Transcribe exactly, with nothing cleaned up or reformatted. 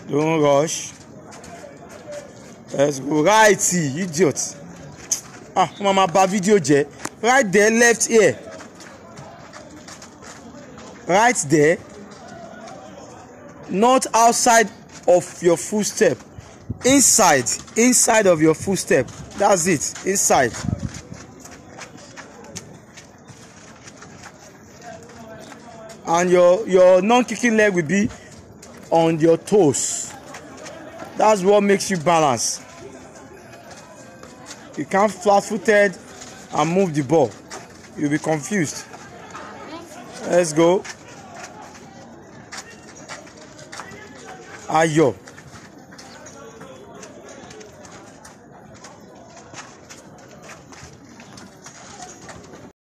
Don't rush. Let's go. Right, idiot. Ah, mama, bad video, J. Right there, left ear. Right there. Not outside of your footstep. Inside. Inside of your footstep. That's it. Inside. And your your non-kicking leg will be on your toes. That's what makes you balance. You can't flat-footed and move the ball. You'll be confused. Let's go. Ayo.